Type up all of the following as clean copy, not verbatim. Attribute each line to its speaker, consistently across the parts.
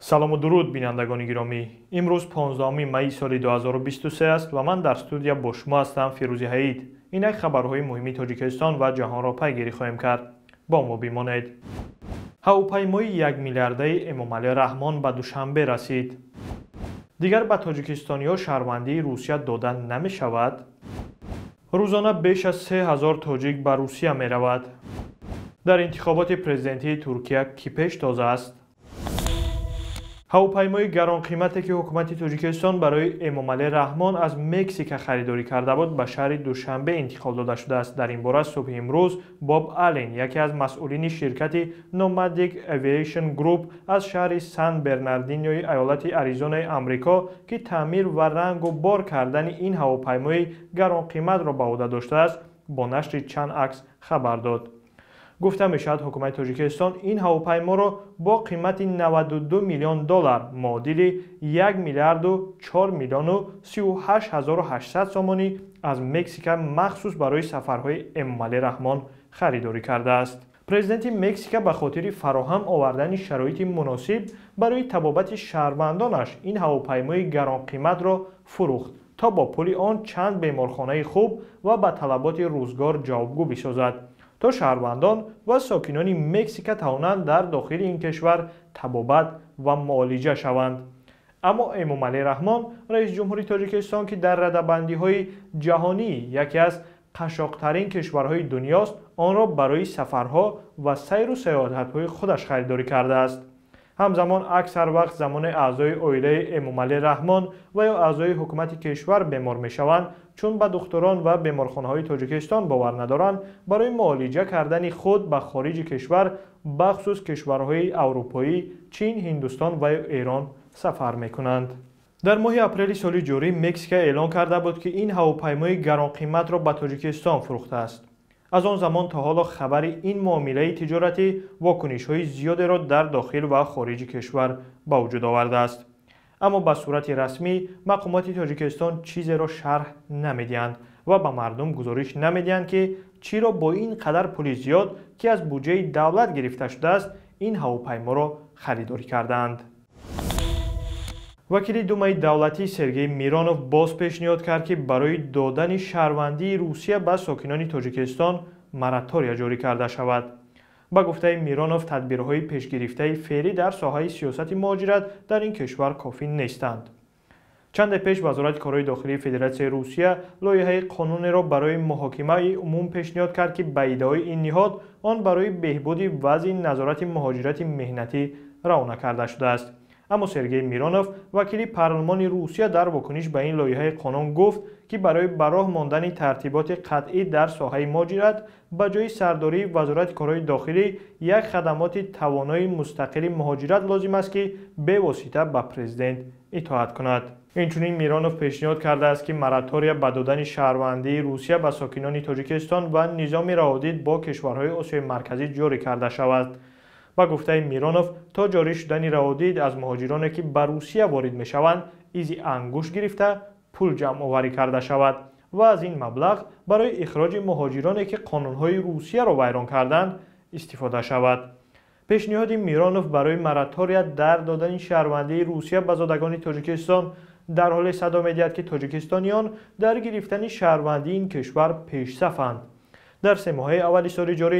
Speaker 1: салому дуруд бинандагони гиромӣ. имрӯз 15 майи соли 2023 аст ва ман дар студия бо шумо ҳастам Фирузи Ҳаид. Инак хабарҳои муҳими Тоҷикистон ва ҷаҳонро пайгирӣ хоҳем кард. бо мо бимонед. ҳавопаймои 1 миллиардаи Эмомалӣ Раҳмон ба Душанбе расид. дигар ба тоҷикистониҳо шаҳрвандии Русия дода намешавад. рӯзона беш аз 3000 тоҷик ба Русия меравад. дар интихоботи президентии Туркия кӣ пештоз аст? ҳавопаймои гаронқимате ки ҳукумати Тоҷикистон барои Эмомалӣ Раҳмон аз Мексика харидорӣ карда буд ба шаҳри Душанбе интиқол дода шудааст. дар ин бора субҳи имрӯз Боб Аллен, яке аз масъулини ширкати Nomadic Aviation Group аз шаҳри Сан-Бернардинои аёлати Аризонаи Амрико, ки таъмир ва рангу бор кардани ин ҳавопаймои гаронқиматро ба ӯҳда доштааст, бо нашри чанд акс хабар дод. гуфта мешавад ҳукумати Тоҷикистон ин ҳавопайморо бо қимати $92 миллион муодили 1 миллиарду 4 миллиону 38 ҳазору 800 сомонӣ аз Мексика махсус барои сафарҳои Эмомалӣ Раҳмон харидорӣ кардааст. президенти Мексика ба хотири фароҳам овардани шароити муносиб барои табобати шаҳрвандонаш ин ҳавопаймои гаронқиматро фурӯхт, то бо пули он чанд беморхонаи хуб ва ба талаботи рӯзгор ҷавобгӯ бисозад, то шаҳрвандон ва сокинони Мексика тавонанд дар дохили ин кишвар табобат ва муолиҷа шаванд. аммо Эмомалӣ Раҳмон, раиси ҷумҳури Тоҷикистон, ки дар радабандиҳои ҷаҳонӣ яке аз қашоқтарин кишварҳои дунёст, онро барои сафарҳо ва сайру саёҳатҳои худаш харидорӣ кардааст. ҳамзамон аксар вақт замоне аъзои оилаи Эмомалӣ Раҳмон ва ё аъзои ҳукумати кишвар бемор мешаванд, чун ба духтурон ва беморхонаҳои Тоҷикистон бовар надоранд, барои муолиҷа кардани худ ба хориҷи кишвар, бахусус кишварҳои аврупоӣ, Чин, Ҳиндустон ва ё Эрон сафар мекунанд. дар моҳи апрели соли ҷорӣ Мексика эълон карда буд, ки ин ҳавопаймои гаронқиматро ба Тоҷикистон фурӯхтааст. аз он замон то ҳоло хабари ин муомилаи тиҷоратӣ вокунишҳои зиёдеро дар дохил ва хориҷи кишвар ба вуҷуд овардааст. аммо ба сурати расмӣ мақомоти Тоҷикистон чизеро шарҳ намедиҳанд ва ба мардум гузориш намедиҳанд, ки чиро бо ин қадар пули зиёд, ки аз буҷаи давлат гирифта шудааст, ин ҳавопайморо харидорӣ кардаанд. вакили думаи давлатӣ Сергей Миронов боз пешниҳод кард, ки барои додани шаҳрвандии Русия ба сокинони Тоҷикистон моратория ҷорӣ карда шавад. ба гуфтаи Миронов, тадбирҳои пешгирифтаи феълӣ дар соҳаи сиёсати муҳоҷират дар ин кишвар кофӣ нестанд. чанде пеш вазорати корҳои дохилии Федератсияи Русия лоиҳаи қонунеро барои муҳокимаи умум пешниҳод кард, ки ба иддаои ин ниҳод он барои беҳбуди вазъи назорати муҳоҷирати меҳнатӣ равона карда шудааст. аммо Сергей Миронов, вакили парлумони Русия, дар вокуниш ба ин лоиҳаи қонун гуфт, ки барои ба роҳ мондани тартиботи қатъӣ дар соҳаи муҳоҷират ба ҷои сардории вазорати корҳои дохилӣ як хадамоти тавонои мустақили муҳоҷират лозим аст, ки бевосита ба президент итоат кунад. инчунин Миронов пешниҳод кардааст, ки моратория ба додани шаҳрвандии Русия ба сокинони Тоҷикистон ва низоми раводид бо кишварҳои Осиёи марказӣ ҷорӣ карда шавад. ба гуфтаи Миронов, то ҷорӣ шудани раводид аз муҳоҷироне, ки ба Русия ворид мешаванд, изи ангушт гирифта пул ҷамъоварӣ карда шавад ва аз ин маблағ барои ихроҷи муҳоҷироне, ки қонунҳои Русияро вайрон карданд, истифода шавад. пешниҳоди Миронов барои моратория дар додани шаҳрвандии Русия ба зодагони Тоҷикистон дар ҳоле садо медиҳад, ки тоҷикистониён дар гирифтани шаҳрвандии ин кишвар пешсафанд. дар се моҳаи аввали соли ҷорӣ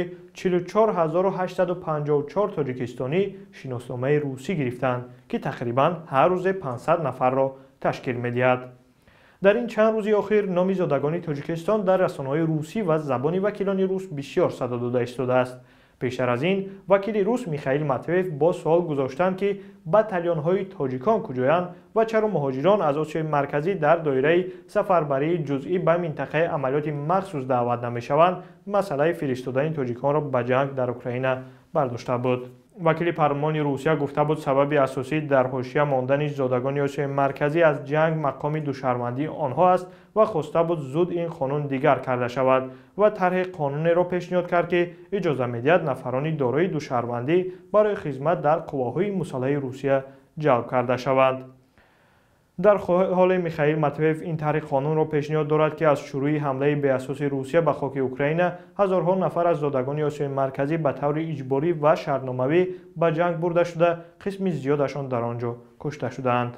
Speaker 1: 44854 тоҷикистонӣ шиносномаи русӣ гирифтанд, ки тақрибан ҳар рӯзе 500 нафарро ташкил медиҳад. дар ин чанд рӯзи охир номи зодагони Тоҷикистон дар расонаҳои русӣ ва забони вакилони рус бисёр садо дода истодааст. пештар аз ин вакили рус Михаил Матвеев бо суол гузоштанд, ки батальонҳои тоҷикон куҷоянд ва чаро муҳоҷирон аз Осиёи марказӣ дар доираи сафарбарии ҷузъӣ ба минтақаи амалиёти махсус даъват намешаванд, масъалаи фиристодани тоҷиконро ба ҷанг дар Украина бардошта буд. вакили парлумони Русия гуфта буд, сабаби асосӣ дар ҳошия мондани зодагони Осиёи марказӣ аз ҷанг мақоми душаҳрвандии онҳо аст ва хоста буд зуд ин қонун дигар карда шавад ва тарҳи қонунеро пешниҳод кард, ки иҷоза медиҳад нафарони дорои душаҳрвандӣ барои хизмат дар қувваҳои мусаллаҳи Русия ҷалб карда шаванд. در حال میخائیل ماتویف این طرح قانون را پیشنهاد دارد که از شروع حمله بی‌اساس روسیه به خاک اوکراین هزارها نفر از زادگان آسیای مرکزی به طور اجباری و شرطنامه‌ای به جنگ برده شده، قسمی زیادشان در آنجا کشته شدند.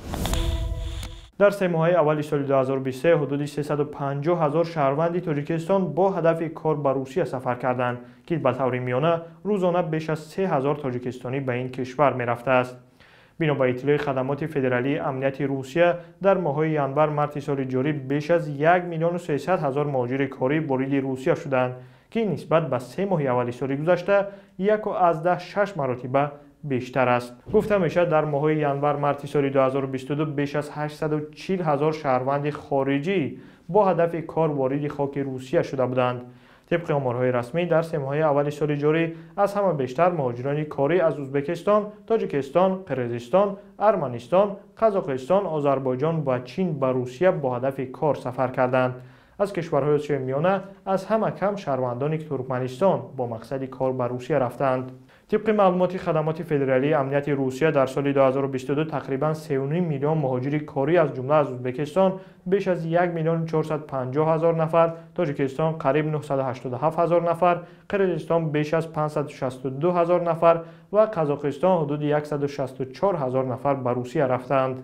Speaker 1: در 3 ماه اول سال 2023 حدود 350,000 شهروند تاجیکستان با هدف کار به روسیه سفر کردند که به طور میانه روزانه بیش از 3,000 تاجیکستانی به این کشور می‌رفته است. بنا به اطلاع خدمات فدرالی امنیت روسیه در ماه‌های ینور مارت سال جاری بیش از 1,300,000 مهاجر کاری وارد روسیه شدند که نسبت به 3 ماه اول سال گذشته 1.6 مرتبه بیشتر است. گفته میشد در ماه‌های ینور مارت سال 2022 بیش از 840,000 شهروند خارجی با هدف کار وارد خاک روسیه شده بودند. طبق آمارهای رسمی در 3 ماه اول سال جاری از همه بیشتر مهاجران کاری از ازبکستان، تاجیکستان، قرقیزستان، ارمنستان، قزاقستان، آذربایجان و چین به روسیه با هدف کار سفر کردند. از کشورهای آسیای میانه از همه کم شهروندان ترکمنستان با مقصد کار به روسیه رفتند. طبق معلومات خدمات فدرالی امنیت روسیه در سال 2022 تقریباً 3.5 میلیون مهاجر کاری از جمله از ازبکستان بیش از 1,450,000 نفر، تاجیکستان قریب 987,000 نفر، قرقیزستان بیش از 562,000 نفر و قزاقستان حدود 164,000 نفر به روسیه رفتند.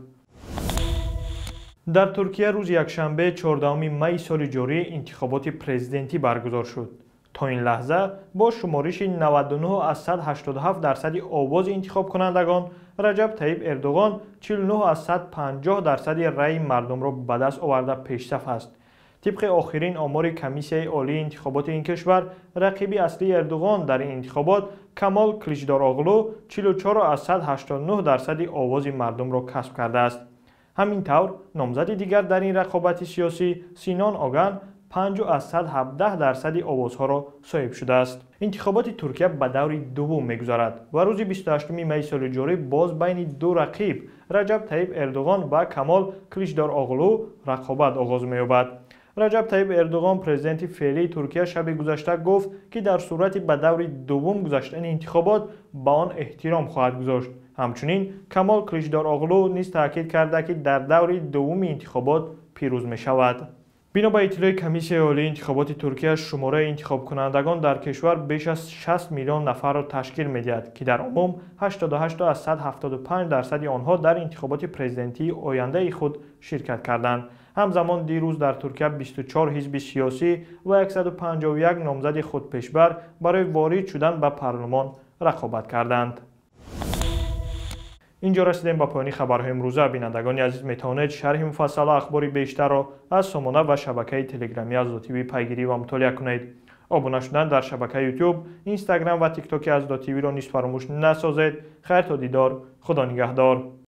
Speaker 1: در ترکیه روز یکشنبه 14 می سال جاری انتخابات پرزیدنتی برگزار شد. تا این لحظه با شمارش 99 از 187 درصد آواز انتخاب کنندگان، رجب طیب اردوغان 49 از 150 درصد رأی مردم را به دست آورده پیشرفت است. طبق آخرین آمار کمیسیای عالی انتخابات این کشور، رقیب اصلی اردوغان در این انتخابات کمال کلیچداراغلو 44 از 189 درصد آواز مردم را کسب کرده است. همینطور نامزد دیگر در این رقابت سیاسی سینان آگن 5 از 117 درصد آوازها را صاحب شده است. انتخابات ترکیه به دور دوم می‌گذرد و روز 28 می سال جاری باز بین دو رقیب رجب طیب اردوغان و کمال کلیچداراغلو رقابت آغاز می‌یابد. رجب طیب اردوغان پرزیدنت فعلی ترکیه شب گذشته گفت که در صورت به دور دوم گذشتن انتخابات به آن احترام خواهد گذاشت. همچنین کمال کلیچداراغلو نیز تاکید کرده که در دور دوم انتخابات پیروز می‌شود. بنا به اطلاع کمیسیای عالی انتخابات ترکیه، شماره انتخاب کنندگان در کشور بیش از 60 میلیون نفر را تشکیل می‌دهد که در عموم 88 از 175 درصد آنها در انتخابات پرزیدنتی آینده خود شرکت کردند. همزمان دیروز در ترکیه 24 حزب سیاسی و 151 نامزد خودپیشبر برای وارد شدن به پارلمان رقابت کردند. اینجا رسیدیم به پایان خبرهای امروزه. بینندگان عزیز میتوانید شرح مفصل اخبار بیشتر را از سامانه و شبکه تلگرامی از دو تیوی پیگیری و مطالعه کنید. ابونه شدن در شبکه یوتیوب، اینستاگرام و تیک تاک از دو تیوی را نیز فراموش نسازید. خیر تا دیدار، خدا نگهدار.